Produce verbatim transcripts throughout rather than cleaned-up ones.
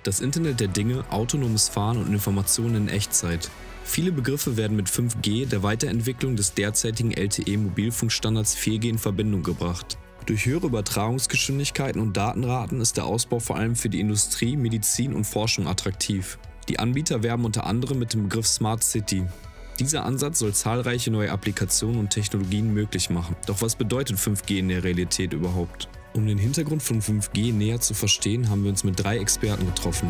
Das Internet der Dinge, autonomes Fahren und Informationen in Echtzeit. Viele Begriffe werden mit fünf G, der Weiterentwicklung des derzeitigen L T E-Mobilfunkstandards vier G in Verbindung gebracht. Durch höhere Übertragungsgeschwindigkeiten und Datenraten ist der Ausbau vor allem für die Industrie, Medizin und Forschung attraktiv. Die Anbieter werben unter anderem mit dem Begriff Smart City. Dieser Ansatz soll zahlreiche neue Applikationen und Technologien möglich machen. Doch was bedeutet fünf G in der Realität überhaupt? Um den Hintergrund von fünf G näher zu verstehen, haben wir uns mit drei Experten getroffen.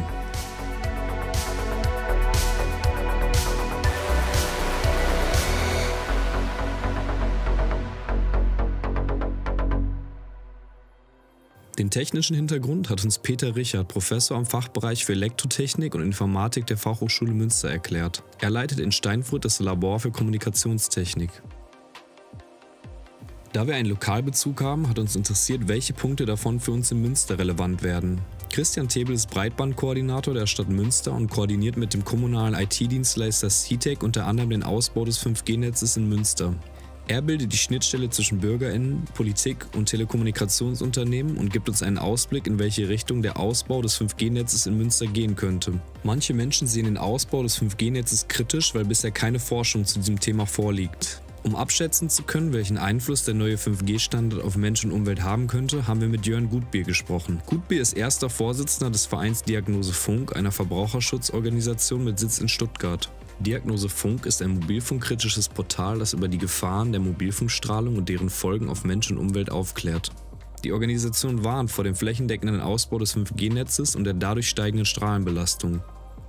Den technischen Hintergrund hat uns Peter Richard, Professor am Fachbereich für Elektrotechnik und Informatik der Fachhochschule Münster, erklärt. Er leitet in Steinfurt das Labor für Kommunikationstechnik. Da wir einen Lokalbezug haben, hat uns interessiert, welche Punkte davon für uns in Münster relevant werden. Christian Tebel ist Breitbandkoordinator der Stadt Münster und koordiniert mit dem kommunalen I T-Dienstleister C E T E C unter anderem den Ausbau des fünf G Netzes in Münster. Er bildet die Schnittstelle zwischen BürgerInnen, Politik und Telekommunikationsunternehmen und gibt uns einen Ausblick, in welche Richtung der Ausbau des fünf G Netzes in Münster gehen könnte. Manche Menschen sehen den Ausbau des fünf G Netzes kritisch, weil bisher keine Forschung zu diesem Thema vorliegt. Um abschätzen zu können, welchen Einfluss der neue fünf G Standard auf Mensch und Umwelt haben könnte, haben wir mit Jörn Gutbier gesprochen. Gutbier ist erster Vorsitzender des Vereins Diagnose Funk, einer Verbraucherschutzorganisation mit Sitz in Stuttgart. Diagnose Funk ist ein mobilfunkkritisches Portal, das über die Gefahren der Mobilfunkstrahlung und deren Folgen auf Mensch und Umwelt aufklärt. Die Organisation warnt vor dem flächendeckenden Ausbau des fünf G Netzes und der dadurch steigenden Strahlenbelastung.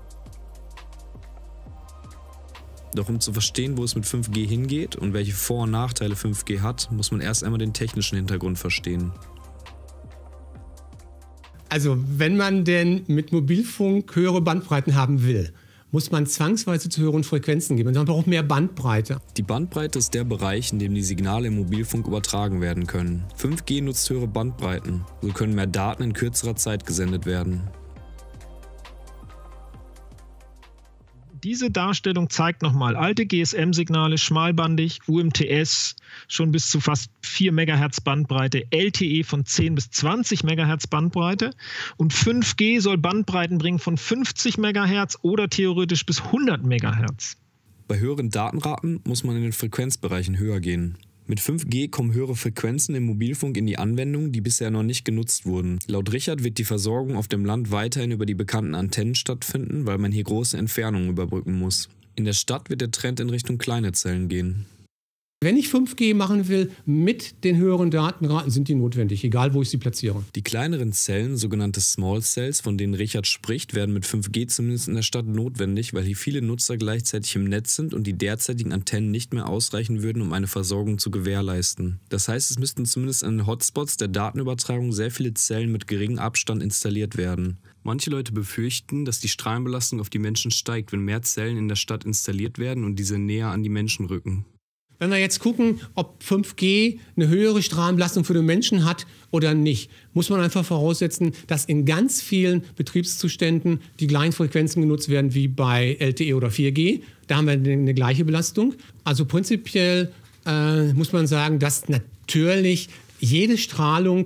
Doch um zu verstehen, wo es mit fünf G hingeht und welche Vor- und Nachteile fünf G hat, muss man erst einmal den technischen Hintergrund verstehen. Also, wenn man denn mit Mobilfunk höhere Bandbreiten haben will, muss man zwangsweise zu höheren Frequenzen gehen. Man braucht mehr Bandbreite. Die Bandbreite ist der Bereich, in dem die Signale im Mobilfunk übertragen werden können. fünf G nutzt höhere Bandbreiten. So können mehr Daten in kürzerer Zeit gesendet werden. Diese Darstellung zeigt nochmal alte G S M-Signale, schmalbandig, U M T S schon bis zu fast vier Megahertz Bandbreite, L T E von zehn bis zwanzig Megahertz Bandbreite und fünf G soll Bandbreiten bringen von fünfzig Megahertz oder theoretisch bis hundert Megahertz. Bei höheren Datenraten muss man in den Frequenzbereichen höher gehen. Mit fünf G kommen höhere Frequenzen im Mobilfunk in die Anwendung, die bisher noch nicht genutzt wurden. Laut Richard wird die Versorgung auf dem Land weiterhin über die bekannten Antennen stattfinden, weil man hier große Entfernungen überbrücken muss. In der Stadt wird der Trend in Richtung kleine Zellen gehen. Wenn ich fünf G machen will, mit den höheren Datenraten sind die notwendig, egal wo ich sie platziere. Die kleineren Zellen, sogenannte Small Cells, von denen Richard spricht, werden mit fünf G zumindest in der Stadt notwendig, weil hier viele Nutzer gleichzeitig im Netz sind und die derzeitigen Antennen nicht mehr ausreichen würden, um eine Versorgung zu gewährleisten. Das heißt, es müssten zumindest an den Hotspots der Datenübertragung sehr viele Zellen mit geringem Abstand installiert werden. Manche Leute befürchten, dass die Strahlenbelastung auf die Menschen steigt, wenn mehr Zellen in der Stadt installiert werden und diese näher an die Menschen rücken. Wenn wir jetzt gucken, ob fünf G eine höhere Strahlenbelastung für den Menschen hat oder nicht, muss man einfach voraussetzen, dass in ganz vielen Betriebszuständen die gleichen Frequenzen genutzt werden wie bei L T E oder vier G. Da haben wir eine gleiche Belastung. Also prinzipiell äh, muss man sagen, dass natürlich jede Strahlung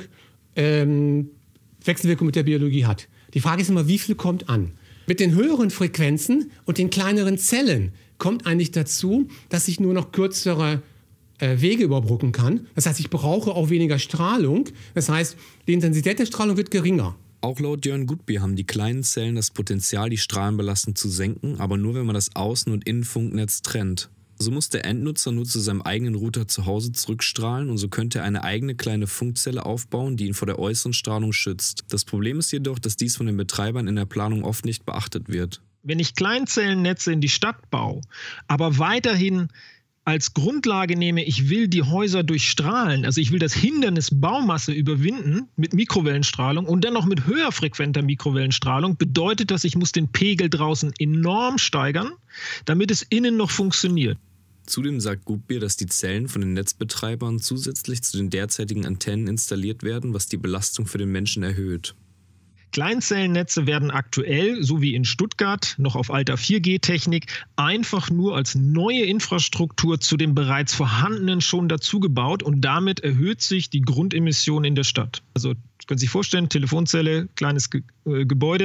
ähm, Wechselwirkung mit der Biologie hat. Die Frage ist immer, wie viel kommt an? Mit den höheren Frequenzen und den kleineren Zellen kommt eigentlich dazu, dass ich nur noch kürzere äh, Wege überbrücken kann. Das heißt, ich brauche auch weniger Strahlung. Das heißt, die Intensität der Strahlung wird geringer. Auch laut Jörn Gutbier haben die kleinen Zellen das Potenzial, die Strahlenbelastung zu senken, aber nur, wenn man das Außen- und Innenfunknetz trennt. So muss der Endnutzer nur zu seinem eigenen Router zu Hause zurückstrahlen und so könnte er eine eigene kleine Funkzelle aufbauen, die ihn vor der äußeren Strahlung schützt. Das Problem ist jedoch, dass dies von den Betreibern in der Planung oft nicht beachtet wird. Wenn ich Kleinzellennetze in die Stadt baue, aber weiterhin als Grundlage nehme, ich will die Häuser durchstrahlen, also ich will das Hindernis Baumasse überwinden mit Mikrowellenstrahlung und dann noch mit höher frequenter Mikrowellenstrahlung, bedeutet das, ich muss den Pegel draußen enorm steigern, damit es innen noch funktioniert. Zudem sagt Gutbier, dass die Zellen von den Netzbetreibern zusätzlich zu den derzeitigen Antennen installiert werden, was die Belastung für den Menschen erhöht. Kleinzellennetze werden aktuell, so wie in Stuttgart, noch auf alter vier G Technik, einfach nur als neue Infrastruktur zu dem bereits vorhandenen schon dazugebaut und damit erhöht sich die Grundemission in der Stadt. Also können Sie sich vorstellen, Telefonzelle, kleines Ge äh, Gebäude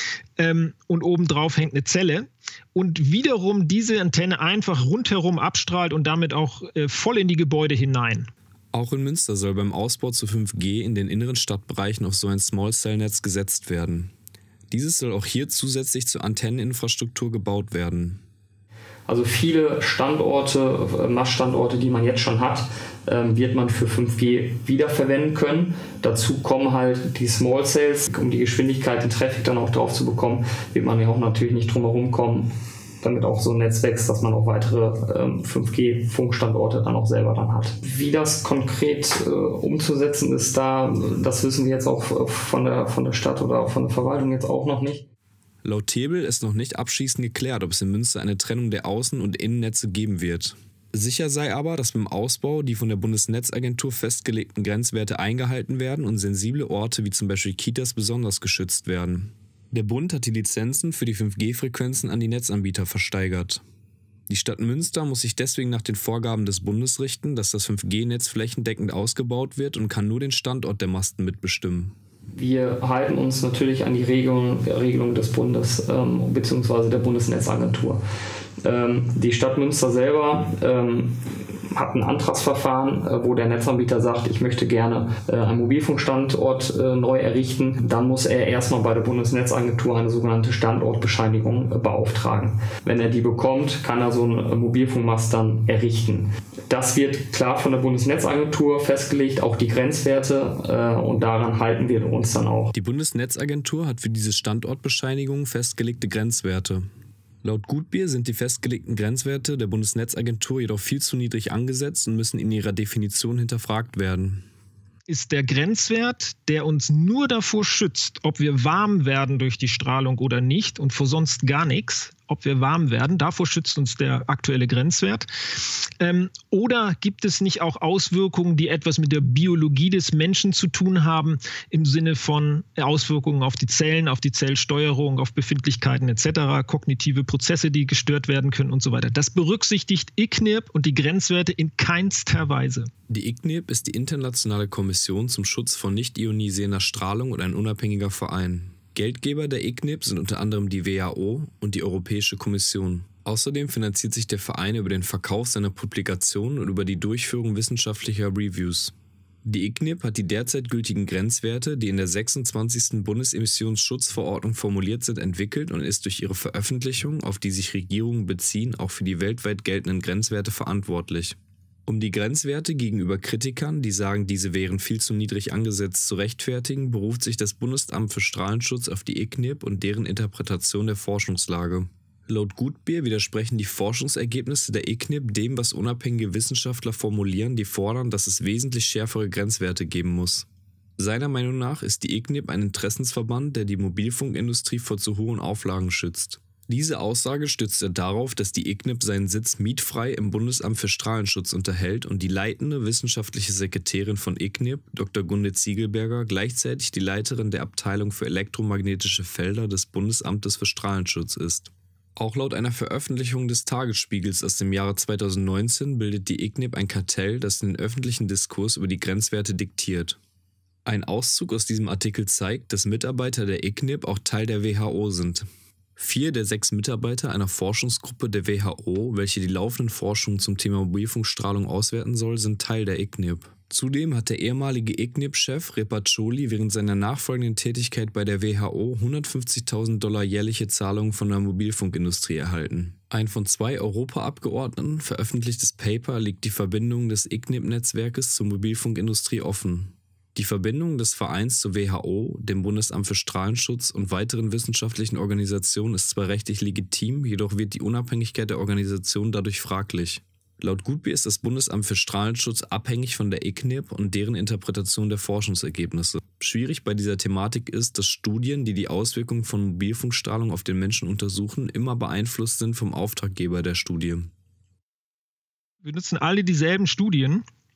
ähm, und obendrauf hängt eine Zelle und wiederum diese Antenne einfach rundherum abstrahlt und damit auch äh, voll in die Gebäude hinein. Auch in Münster soll beim Ausbau zu fünf G in den inneren Stadtbereichen auf so ein Small-Cell-Netz gesetzt werden. Dieses soll auch hier zusätzlich zur Antenneninfrastruktur gebaut werden. Also viele Standorte, Maststandorte, die man jetzt schon hat, wird man für fünf G wiederverwenden können. Dazu kommen halt die Small Cells, um die Geschwindigkeit, den Traffic dann auch drauf zu bekommen, wird man ja auch natürlich nicht drum herum kommen, damit auch so ein Netz wächst, dass man auch weitere ähm, fünf G Funkstandorte dann auch selber dann hat. Wie das konkret äh, umzusetzen ist, da, das wissen wir jetzt auch von der, von der Stadt oder auch von der Verwaltung jetzt auch noch nicht. Laut Tebel ist noch nicht abschließend geklärt, ob es in Münster eine Trennung der Außen- und Innennetze geben wird. Sicher sei aber, dass beim Ausbau die von der Bundesnetzagentur festgelegten Grenzwerte eingehalten werden und sensible Orte wie zum Beispiel Kitas besonders geschützt werden. Der Bund hat die Lizenzen für die fünf G Frequenzen an die Netzanbieter versteigert. Die Stadt Münster muss sich deswegen nach den Vorgaben des Bundes richten, dass das fünf G Netz flächendeckend ausgebaut wird und kann nur den Standort der Masten mitbestimmen. Wir halten uns natürlich an die Regelung, Regelung des Bundes ähm, bzw. der Bundesnetzagentur. Ähm, die Stadt Münster selber ähm, hat ein Antragsverfahren, äh, wo der Netzanbieter sagt, ich möchte gerne äh, einen Mobilfunkstandort äh, neu errichten. Dann muss er erstmal bei der Bundesnetzagentur eine sogenannte Standortbescheinigung äh, beauftragen. Wenn er die bekommt, kann er so einen äh, Mobilfunkmast dann errichten. Das wird klar von der Bundesnetzagentur festgelegt, auch die Grenzwerte, äh, und daran halten wir uns dann auch. Die Bundesnetzagentur hat für diese Standortbescheinigung festgelegte Grenzwerte. Laut Gutbier sind die festgelegten Grenzwerte der Bundesnetzagentur jedoch viel zu niedrig angesetzt und müssen in ihrer Definition hinterfragt werden. Ist der Grenzwert, der uns nur davor schützt, ob wir warm werden durch die Strahlung oder nicht und vor sonst gar nichts, ob wir warm werden, davor schützt uns der aktuelle Grenzwert. Ähm, oder gibt es nicht auch Auswirkungen, die etwas mit der Biologie des Menschen zu tun haben, im Sinne von Auswirkungen auf die Zellen, auf die Zellsteuerung, auf Befindlichkeiten et cetera, kognitive Prozesse, die gestört werden können und so weiter. Das berücksichtigt I C N I R P und die Grenzwerte in keinster Weise. Die I C N I R P ist die Internationale Kommission zum Schutz von nicht ionisierender Strahlung und ein unabhängiger Verein. Geldgeber der I C N I R P sind unter anderem die W H O und die Europäische Kommission. Außerdem finanziert sich der Verein über den Verkauf seiner Publikationen und über die Durchführung wissenschaftlicher Reviews. Die I C N I R P hat die derzeit gültigen Grenzwerte, die in der sechsundzwanzigsten Bundesemissionsschutzverordnung formuliert sind, entwickelt und ist durch ihre Veröffentlichung, auf die sich Regierungen beziehen, auch für die weltweit geltenden Grenzwerte verantwortlich. Um die Grenzwerte gegenüber Kritikern, die sagen, diese wären viel zu niedrig angesetzt, zu rechtfertigen, beruft sich das Bundesamt für Strahlenschutz auf die I C N I R P und deren Interpretation der Forschungslage. Laut Gutbier widersprechen die Forschungsergebnisse der I C N I R P dem, was unabhängige Wissenschaftler formulieren, die fordern, dass es wesentlich schärfere Grenzwerte geben muss. Seiner Meinung nach ist die I C N I R P ein Interessensverband, der die Mobilfunkindustrie vor zu hohen Auflagen schützt. Diese Aussage stützt er darauf, dass die I C N I R P seinen Sitz mietfrei im Bundesamt für Strahlenschutz unterhält und die leitende wissenschaftliche Sekretärin von I C N I R P, Doktor Gunde Ziegelberger, gleichzeitig die Leiterin der Abteilung für elektromagnetische Felder des Bundesamtes für Strahlenschutz ist. Auch laut einer Veröffentlichung des Tagesspiegels aus dem Jahre zweitausendneunzehn bildet die I C N I R P ein Kartell, das den öffentlichen Diskurs über die Grenzwerte diktiert. Ein Auszug aus diesem Artikel zeigt, dass Mitarbeiter der I C N I R P auch Teil der W H O sind. Vier der sechs Mitarbeiter einer Forschungsgruppe der W H O, welche die laufenden Forschungen zum Thema Mobilfunkstrahlung auswerten soll, sind Teil der I C N I R P. Zudem hat der ehemalige I C N I R P-Chef Repaccioli während seiner nachfolgenden Tätigkeit bei der W H O hundertfünfzigtausend Dollar jährliche Zahlungen von der Mobilfunkindustrie erhalten. Ein von zwei Europaabgeordneten veröffentlichtes Paper legt die Verbindung des I C N I R P-Netzwerkes zur Mobilfunkindustrie offen. Die Verbindung des Vereins zur W H O, dem Bundesamt für Strahlenschutz und weiteren wissenschaftlichen Organisationen ist zwar rechtlich legitim, jedoch wird die Unabhängigkeit der Organisation dadurch fraglich. Laut Gutbier ist das Bundesamt für Strahlenschutz abhängig von der I C N I R P und deren Interpretation der Forschungsergebnisse. Schwierig bei dieser Thematik ist, dass Studien, die die Auswirkungen von Mobilfunkstrahlung auf den Menschen untersuchen, immer beeinflusst sind vom Auftraggeber der Studie. Wir nutzen alle dieselben Studien.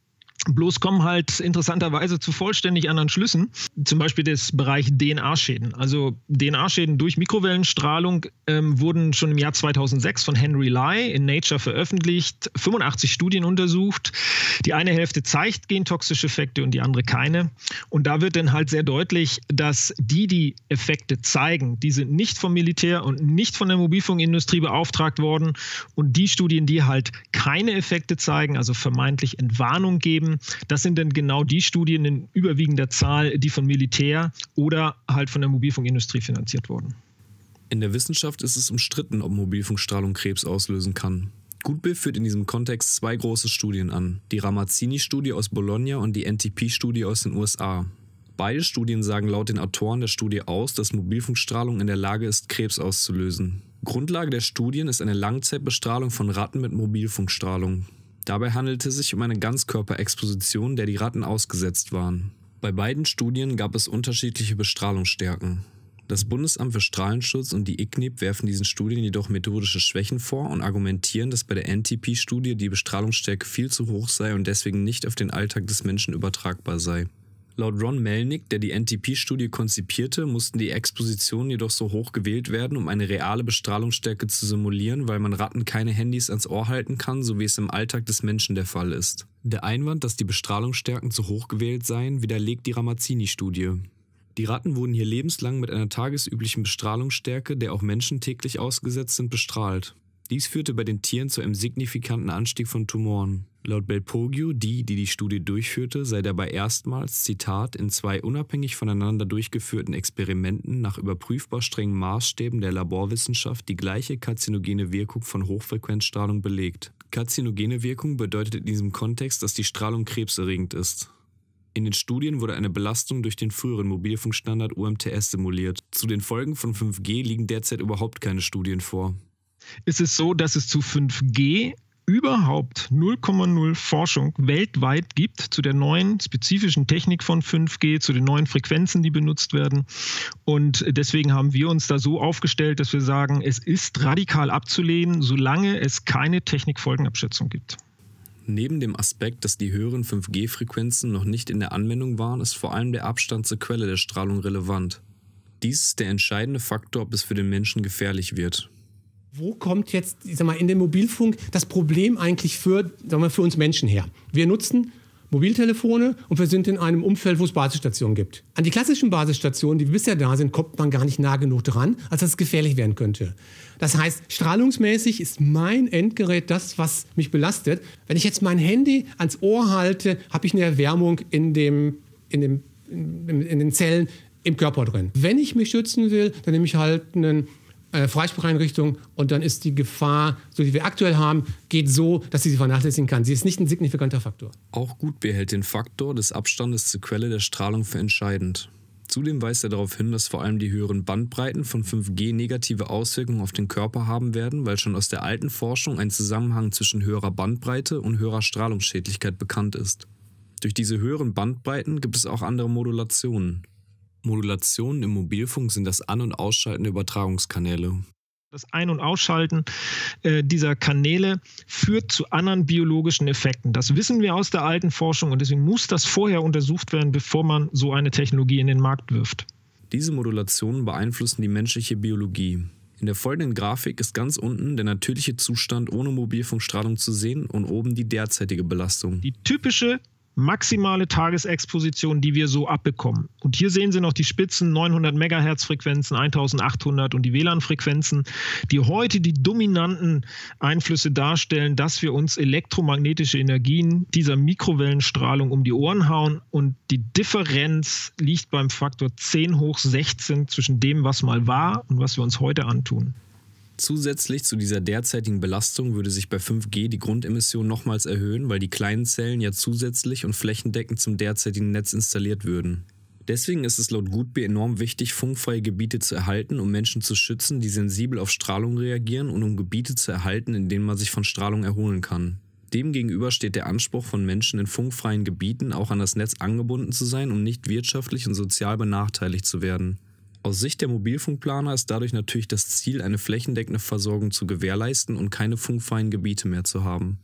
Bloß kommen halt interessanterweise zu vollständig anderen Schlüssen, zum Beispiel des Bereich D N A-Schäden. Also D N A-Schäden durch Mikrowellenstrahlung ähm, wurden schon im Jahr zweitausendsechs von Henry Lai in Nature veröffentlicht, fünfundachtzig Studien untersucht. Die eine Hälfte zeigt gentoxische Effekte und die andere keine. Und da wird dann halt sehr deutlich, dass die, die Effekte zeigen, die sind nicht vom Militär und nicht von der Mobilfunkindustrie beauftragt worden. Und die Studien, die halt keine Effekte zeigen, also vermeintlich Entwarnung geben, das sind dann genau die Studien in überwiegender Zahl, die von Militär oder halt von der Mobilfunkindustrie finanziert wurden. In der Wissenschaft ist es umstritten, ob Mobilfunkstrahlung Krebs auslösen kann. Goodby führt in diesem Kontext zwei große Studien an, die Ramazzini-Studie aus Bologna und die N T P-Studie aus den U S A. Beide Studien sagen laut den Autoren der Studie aus, dass Mobilfunkstrahlung in der Lage ist, Krebs auszulösen. Grundlage der Studien ist eine Langzeitbestrahlung von Ratten mit Mobilfunkstrahlung. Dabei handelte es sich um eine Ganzkörperexposition, der die Ratten ausgesetzt waren. Bei beiden Studien gab es unterschiedliche Bestrahlungsstärken. Das Bundesamt für Strahlenschutz und die I C N I P werfen diesen Studien jedoch methodische Schwächen vor und argumentieren, dass bei der N T P-Studie die Bestrahlungsstärke viel zu hoch sei und deswegen nicht auf den Alltag des Menschen übertragbar sei. Laut Ron Melnick, der die N T P-Studie konzipierte, mussten die Expositionen jedoch so hoch gewählt werden, um eine reale Bestrahlungsstärke zu simulieren, weil man Ratten keine Handys ans Ohr halten kann, so wie es im Alltag des Menschen der Fall ist. Der Einwand, dass die Bestrahlungsstärken zu hoch gewählt seien, widerlegt die Ramazzini-Studie. Die Ratten wurden hier lebenslang mit einer tagesüblichen Bestrahlungsstärke, der auch Menschen täglich ausgesetzt sind, bestrahlt. Dies führte bei den Tieren zu einem signifikanten Anstieg von Tumoren. Laut Belpoggio, die, die die Studie durchführte, sei dabei erstmals, Zitat, in zwei unabhängig voneinander durchgeführten Experimenten nach überprüfbar strengen Maßstäben der Laborwissenschaft die gleiche karzinogene Wirkung von Hochfrequenzstrahlung belegt. Karzinogene Wirkung bedeutet in diesem Kontext, dass die Strahlung krebserregend ist. In den Studien wurde eine Belastung durch den früheren Mobilfunkstandard U M T S simuliert. Zu den Folgen von fünf G liegen derzeit überhaupt keine Studien vor. Es ist so, dass es zu fünf G überhaupt null Komma null Forschung weltweit gibt zu der neuen spezifischen Technik von fünf G, zu den neuen Frequenzen, die benutzt werden. Und deswegen haben wir uns da so aufgestellt, dass wir sagen, es ist radikal abzulehnen, solange es keine Technikfolgenabschätzung gibt. Neben dem Aspekt, dass die höheren fünf G Frequenzen noch nicht in der Anwendung waren, ist vor allem der Abstand zur Quelle der Strahlung relevant. Dies ist der entscheidende Faktor, ob es für den Menschen gefährlich wird. Wo kommt jetzt, ich sag mal, in dem Mobilfunk das Problem eigentlich für, sagen wir, für uns Menschen her? Wir nutzen Mobiltelefone und wir sind in einem Umfeld, wo es Basisstationen gibt. An die klassischen Basisstationen, die bisher da sind, kommt man gar nicht nah genug dran, als dass es gefährlich werden könnte. Das heißt, strahlungsmäßig ist mein Endgerät das, was mich belastet. Wenn ich jetzt mein Handy ans Ohr halte, habe ich eine Erwärmung in, dem, in, dem, in, in den Zellen im Körper drin. Wenn ich mich schützen will, dann nehme ich halt einen Freisprucheinrichtung und dann ist die Gefahr, so die wir aktuell haben, geht so, dass sie sie vernachlässigen kann. Sie ist nicht ein signifikanter Faktor. Auch Goodby hält den Faktor des Abstandes zur Quelle der Strahlung für entscheidend. Zudem weist er darauf hin, dass vor allem die höheren Bandbreiten von fünf G negative Auswirkungen auf den Körper haben werden, weil schon aus der alten Forschung ein Zusammenhang zwischen höherer Bandbreite und höherer Strahlungsschädlichkeit bekannt ist. Durch diese höheren Bandbreiten gibt es auch andere Modulationen. Modulationen im Mobilfunk sind das An- und Ausschalten der Übertragungskanäle. Das Ein- und Ausschalten äh, dieser Kanäle führt zu anderen biologischen Effekten. Das wissen wir aus der alten Forschung und deswegen muss das vorher untersucht werden, bevor man so eine Technologie in den Markt wirft. Diese Modulationen beeinflussen die menschliche Biologie. In der folgenden Grafik ist ganz unten der natürliche Zustand ohne Mobilfunkstrahlung zu sehen und oben die derzeitige Belastung. Die typische maximale Tagesexposition, die wir so abbekommen. Und hier sehen Sie noch die Spitzen neunhundert Megahertz Frequenzen, eintausendachthundert und die W L A N-Frequenzen, die heute die dominanten Einflüsse darstellen, dass wir uns elektromagnetische Energien dieser Mikrowellenstrahlung um die Ohren hauen und die Differenz liegt beim Faktor zehn hoch sechzehn zwischen dem, was mal war und was wir uns heute antun. Zusätzlich zu dieser derzeitigen Belastung würde sich bei fünf G die Grundemission nochmals erhöhen, weil die kleinen Zellen ja zusätzlich und flächendeckend zum derzeitigen Netz installiert würden. Deswegen ist es laut Goodby enorm wichtig, funkfreie Gebiete zu erhalten, um Menschen zu schützen, die sensibel auf Strahlung reagieren und um Gebiete zu erhalten, in denen man sich von Strahlung erholen kann. Demgegenüber steht der Anspruch von Menschen in funkfreien Gebieten, auch an das Netz angebunden zu sein, um nicht wirtschaftlich und sozial benachteiligt zu werden. Aus Sicht der Mobilfunkplaner ist dadurch natürlich das Ziel, eine flächendeckende Versorgung zu gewährleisten und keine funkfreien Gebiete mehr zu haben.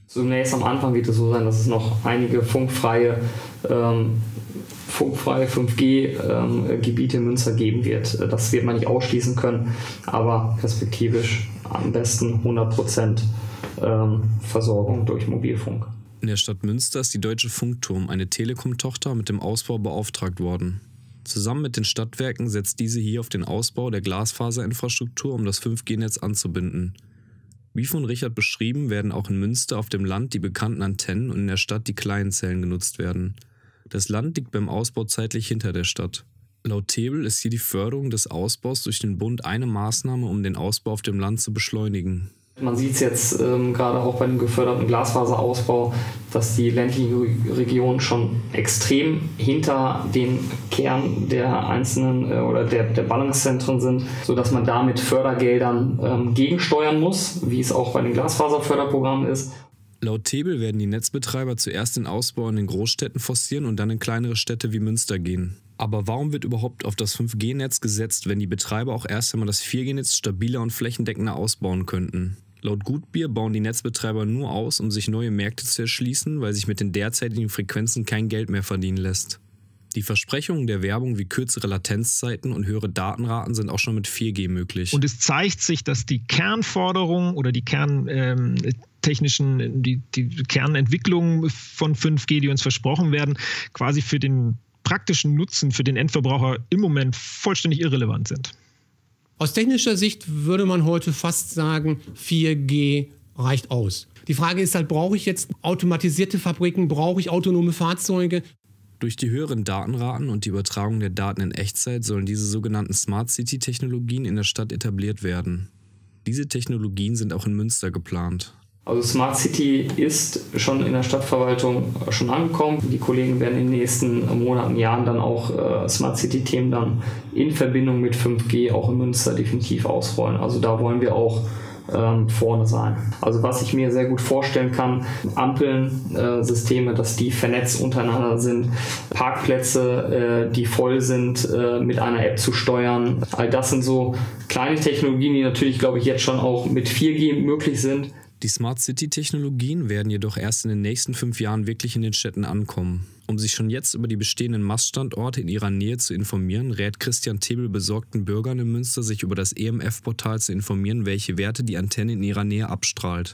Zunächst am Anfang wird es so sein, dass es noch einige funkfreie, ähm, funkfreie fünf G-Gebiete ähm, in Münster geben wird. Das wird man nicht ausschließen können, aber perspektivisch am besten hundert Prozent ähm, Versorgung durch Mobilfunk. In der Stadt Münster ist die Deutsche Funkturm, eine Telekom-Tochter, mit dem Ausbau beauftragt worden. Zusammen mit den Stadtwerken setzt diese hier auf den Ausbau der Glasfaserinfrastruktur, um das fünf G-Netz anzubinden. Wie von Richard beschrieben, werden auch in Münster auf dem Land die bekannten Antennen und in der Stadt die kleinen Zellen genutzt werden. Das Land liegt beim Ausbau zeitlich hinter der Stadt. Laut Tebel ist hier die Förderung des Ausbaus durch den Bund eine Maßnahme, um den Ausbau auf dem Land zu beschleunigen. Man sieht es jetzt ähm, gerade auch bei dem geförderten Glasfaserausbau, dass die ländlichen Regionen schon extrem hinter dem Kern der einzelnen äh, oder der, der Ballungszentren sind, sodass man da mit Fördergeldern ähm, gegensteuern muss, wie es auch bei den Glasfaserförderprogrammen ist. Laut Tebel werden die Netzbetreiber zuerst den Ausbau in den Großstädten forcieren und dann in kleinere Städte wie Münster gehen. Aber warum wird überhaupt auf das fünf G-Netz gesetzt, wenn die Betreiber auch erst einmal das vier G-Netz stabiler und flächendeckender ausbauen könnten? Laut Gutbier bauen die Netzbetreiber nur aus, um sich neue Märkte zu erschließen, weil sich mit den derzeitigen Frequenzen kein Geld mehr verdienen lässt. Die Versprechungen der Werbung wie kürzere Latenzzeiten und höhere Datenraten sind auch schon mit vier G möglich. Und es zeigt sich, dass die Kernforderungen oder die kerntechnischen, ähm, die, die Kernentwicklungen von fünf G, die uns versprochen werden, quasi für den praktischen Nutzen für den Endverbraucher im Moment vollständig irrelevant sind. Aus technischer Sicht würde man heute fast sagen, vier G reicht aus. Die Frage ist halt, brauche ich jetzt automatisierte Fabriken, brauche ich autonome Fahrzeuge? Durch die höheren Datenraten und die Übertragung der Daten in Echtzeit sollen diese sogenannten Smart City-Technologien in der Stadt etabliert werden. Diese Technologien sind auch in Münster geplant. Also Smart City ist schon in der Stadtverwaltung schon angekommen. Die Kollegen werden in den nächsten Monaten, Jahren dann auch äh, Smart City-Themen dann in Verbindung mit fünf G auch in Münster definitiv ausrollen. Also da wollen wir auch ähm, vorne sein. Also was ich mir sehr gut vorstellen kann, Ampeln, äh, Systeme, dass die vernetzt untereinander sind, Parkplätze, äh, die voll sind, äh, mit einer App zu steuern. All das sind so kleine Technologien, die natürlich, glaube ich, jetzt schon auch mit vier G möglich sind. Die Smart City-Technologien werden jedoch erst in den nächsten fünf Jahren wirklich in den Städten ankommen. Um sich schon jetzt über die bestehenden Maststandorte in ihrer Nähe zu informieren, rät Christian Tebel besorgten Bürgern in Münster, sich über das E M F-Portal zu informieren, welche Werte die Antenne in ihrer Nähe abstrahlt.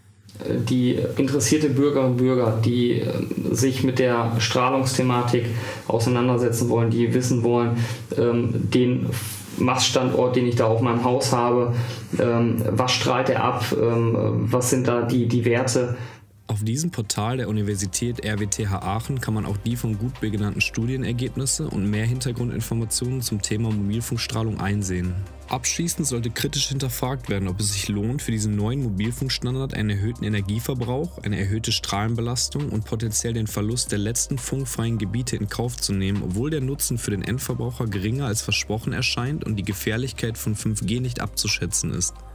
Die interessierte Bürger und Bürger, die sich mit der Strahlungsthematik auseinandersetzen wollen, die wissen wollen, den Maststandort, den ich da auf meinem Haus habe, ähm, was strahlt er ab, ähm, was sind da die, die Werte. Auf diesem Portal der Universität R W T H Aachen kann man auch die von Gutbier genannten Studienergebnisse und mehr Hintergrundinformationen zum Thema Mobilfunkstrahlung einsehen. Abschließend sollte kritisch hinterfragt werden, ob es sich lohnt, für diesen neuen Mobilfunkstandard einen erhöhten Energieverbrauch, eine erhöhte Strahlenbelastung und potenziell den Verlust der letzten funkfreien Gebiete in Kauf zu nehmen, obwohl der Nutzen für den Endverbraucher geringer als versprochen erscheint und die Gefährlichkeit von fünf G nicht abzuschätzen ist.